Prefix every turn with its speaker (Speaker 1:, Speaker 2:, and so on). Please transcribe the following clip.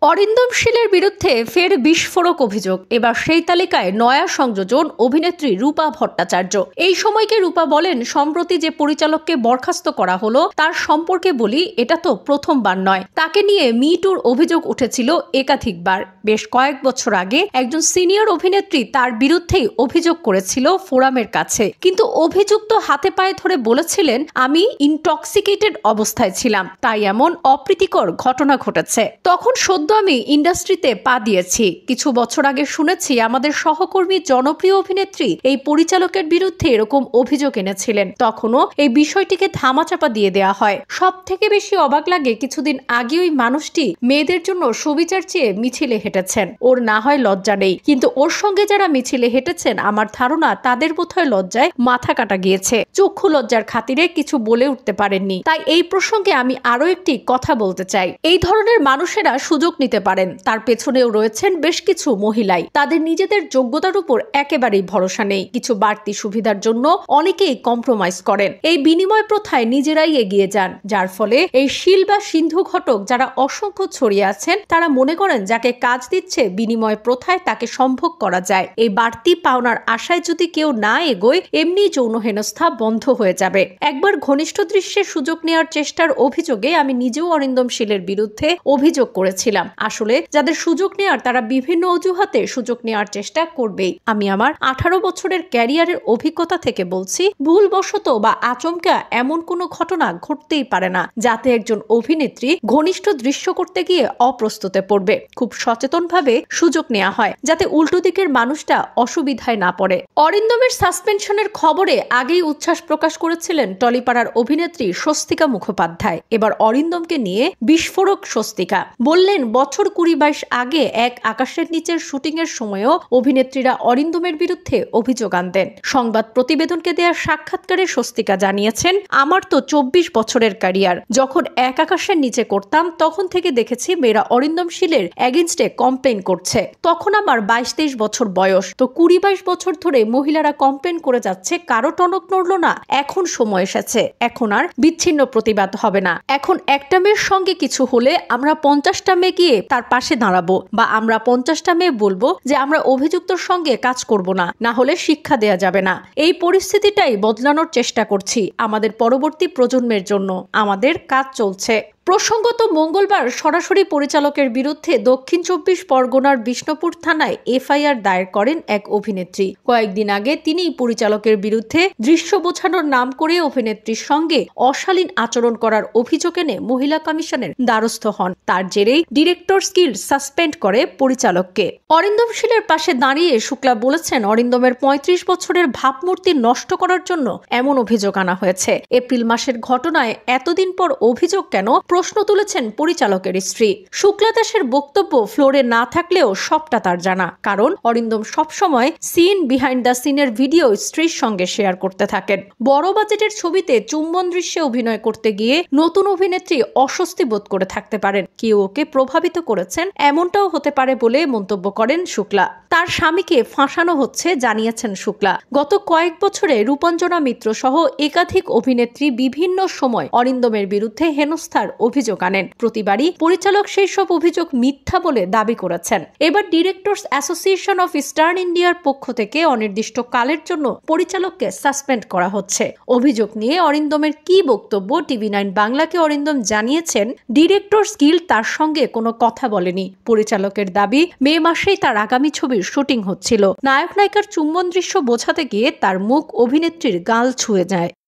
Speaker 1: অরিন্দম শীলের বিরুদ্ধে ফের বিস্ফোরক অভিযোগ। এবার সেই তালিকায় নয়া সংযোজন অভিনেত্রী রূপা ভট্টাচার্য। এই সময়কে রূপা বলেন, সম্প্রতি যে পরিচালককে বরখাস্ত করা হলো তার সম্পর্কে বলি, এটা তো প্রথমবার নয়। তাকে নিয়ে মি টুর অভিযোগ উঠেছিল একাধিকবার। বেশ কয়েক বছর আগে একজন সিনিয়র অভিনেত্রী তার বিরুদ্ধেই অভিযোগ করেছিল ফোরামের কাছে, কিন্তু অভিযুক্ত হাতে পায়ে ধরে বলেছিলেন, আমি ইনটক্সিকেটেড অবস্থায় ছিলাম, তাই এমন অপ্রীতিকর ঘটনা ঘটেছে। তখন সদ্য আমি ইন্ডাস্ট্রিতে পা দিয়েছি। কিছু বছর আগে শুনেছি আমাদের সহকর্মী জনপ্রিয় অভিনেত্রী এই পরিচালকের বিরুদ্ধে এরকম অভিযোগ এনেছিলেন। তখনও এই বিষয়টিকে ধামাচাপা দিয়ে দেওয়া হয়। সব থেকে বেশি অবাক লাগে, কিছুদিন আগে ওই মানুষটি মেয়েদের জন্য সুবিচার চেয়ে মিছিলে হেঁটেছেন। ওর না হয় লজ্জা নেই, কিন্তু ওর সঙ্গে যারা মিছিলে হেঁটেছেন আমার ধারণা তাদের বোধহয় লজ্জায় মাথা কাটা গিয়েছে। চক্ষু লজ্জার খাতিরে কিছু বলে উঠতে পারেননি। তাই এই প্রসঙ্গে আমি আরো একটি কথা বলতে চাই। এই ধরনের মানুষেরা সুযোগ নিতে পারেন, তার পেছনেও রয়েছেন বেশ কিছু মহিলাই। তাদের নিজেদের যোগ্যতার উপর একেবারেই ভরসা নেই। কিছু বাড়তি সুবিধার জন্য অনেকেই কম্প্রোমাইজ করেন। এই বিনিময় প্রথায় নিজেরাই এগিয়ে যান, যার ফলে এই শীল বা সিন্ধু ঘটক যারা অসংখ্য ছড়িয়ে আছেন তারা মনে করেন যাকে কাজ দিচ্ছে বিনিময় প্রথায় তাকে সম্ভোগ করা যায়। এই বাড়তি পাওনার আশায় যদি কেউ না এগোয়, এমনি যৌন হেনস্থা বন্ধ হয়ে যাবে। একবার ঘনিষ্ঠ দৃশ্যে সুযোগ নেওয়ার চেষ্টার অভিযোগে আমি নিজেও অরিন্দম শীলের বিরুদ্ধে অভিযোগ করেছিলাম। আসলে যাদের সুযোগ নেওয়ার তারা বিভিন্ন অজুহাতে সুযোগ নেওয়ার চেষ্টা করবেই। আমি আমার 18 বছরের ক্যারিয়ারের অভিজ্ঞতা থেকে বলছি, ভুলবশত বা আচমকা এমন কোনো ঘটনা ঘটতেই পারে না যাতে একজন অভিনেত্রী ঘনিষ্ঠ দৃশ্য করতে গিয়ে অপ্রস্তুতে পড়বে। খুব সচেতনভাবে সুযোগ নেওয়া হয় যাতে উল্টো দিকের মানুষটা অসুবিধায় না পড়ে। অরিন্দমের সাসপেনশনের খবরে আগেই উচ্ছ্বাস প্রকাশ করেছিলেন টলিপাড়ার অভিনেত্রী স্বস্তিকা মুখোপাধ্যায়। এবার অরিন্দমকে নিয়ে বিস্ফোরক স্বস্তিকা বললেন, বছর 20-22 আগে এক আকাশের নিচের শুটিং এর সময়ও অভিনেত্রীরা অরিন্দমের বিরুদ্ধে অভিযোগ আনতেন। সংবাদ প্রতিবেদনকে দেয়া সাক্ষাৎকারে স্বস্তিকা জানিয়েছেন, আমার তো 24 বছরের ক্যারিয়ার। যখন এক আকাশের নিচে করতাম তখন থেকে দেখেছি মেয়েরা অরিন্দম শীলের এগেইনস্টে কমপ্লেন করছে। তখন আমার 22-23 বছর বয়স। তো 20-22 বছর ধরে মহিলারা কমপ্লেন করে যাচ্ছে, কারো টনক নড়লো না। এখন সময় এসেছে, এখন আর বিচ্ছিন্ন প্রতিবাদ হবে না। এখন একটা মেয়ের সঙ্গে কিছু হলে আমরা 50টা মেয়ে গিয়ে তার পাশে দাঁড়াবো, বা আমরা 50টা মেয়ে বলবো যে আমরা অভিযুক্তর সঙ্গে কাজ করব না, না হলে শিক্ষা দেয়া যাবে না। এই পরিস্থিতিটাই বদলানোর চেষ্টা করছি আমাদের পরবর্তী প্রজন্মের জন্য। আমাদের কাজ চলছে। প্রসঙ্গত, মঙ্গলবার সরাসরি পরিচালকের বিরুদ্ধে দক্ষিণ 24 পরগনার বিষ্ণুপুর থানায় এফআইআর দায়ের করেন এক অভিনেত্রী। কয়েকদিন আগে তিনি পরিচালকের বিরুদ্ধে দৃশ্য বোঝানোর নাম করে অভিনেত্রীর সঙ্গে অশালীন আচরণ করার অভিযোগ এনে মহিলা কমিশনের দ্বারস্থ হন। তার জেরেই ডিরেক্টরস গিল্ড সাসপেন্ড করে পরিচালককে। অরিন্দম শীলের পাশে দাঁড়িয়ে শুক্লা বলেছেন, অরিন্দমের 35 বছরের ভাবমূর্তি নষ্ট করার জন্য এমন অভিযোগ আনা হয়েছে। এপ্রিল মাসের ঘটনায় এতদিন পর অভিযোগ কেন, প্রশ্ন তুলেছেন পরিচালকের স্ত্রী। শুক্লা দাসের বক্তব্য, ফ্লোরে না থাকলেও সবটা তার জানা, কারণ অরিন্দম সবসময় সিন বিহাইন্ড দ্য সিনের ভিডিও স্ত্রীর সঙ্গে শেয়ার করতে থাকেন। বড় বাজেটের ছবিতে চুম্বন দৃশ্যে অভিনয় করতে গিয়ে নতুন অভিনেত্রী অস্বস্তি বোধ করে থাকতে পারেন। কেউ ওকে প্রভাবিত করেছেন, এমনটাও হতে পারে বলে মন্তব্য করেন শুক্লা। তার স্বামীকে ফাঁসানো হচ্ছে জানিয়েছেন শুক্লা। গত কয়েক বছরে রূপঞ্জনা মিত্র সহ একাধিক অভিনেত্রী বিভিন্ন সময় অরিন্দমের বিরুদ্ধে হেনস্থার অভিযোগ আনেন। প্রতিবারই পরিচালক সেই সব অভিযোগ মিথ্যা বলে দাবি করেছেন। এবার ডিরেক্টরস অ্যাসোসিয়েশন অফ ইস্টার্ন ইন্ডিয়ার পক্ষ থেকে অনির্দিষ্ট কালের জন্য পরিচালককে সাসপেন্ড করা হচ্ছে। অভিযোগ নিয়ে অরিন্দমের কি বক্তব্য, TV9 বাংলাকে অরিন্দম জানিয়েছেন, ডিরেক্টরস গিল্ড তার সঙ্গে কোনো কথা বলেনি। পরিচালকের দাবি, মে মাসেই তার আগামী ছবির শুটিং হচ্ছিল। নায়ক নায়িকার চুম্বন দৃশ্য বোঝাতে গিয়ে তার মুখ অভিনেত্রীর গাল ছুঁয়ে যায়।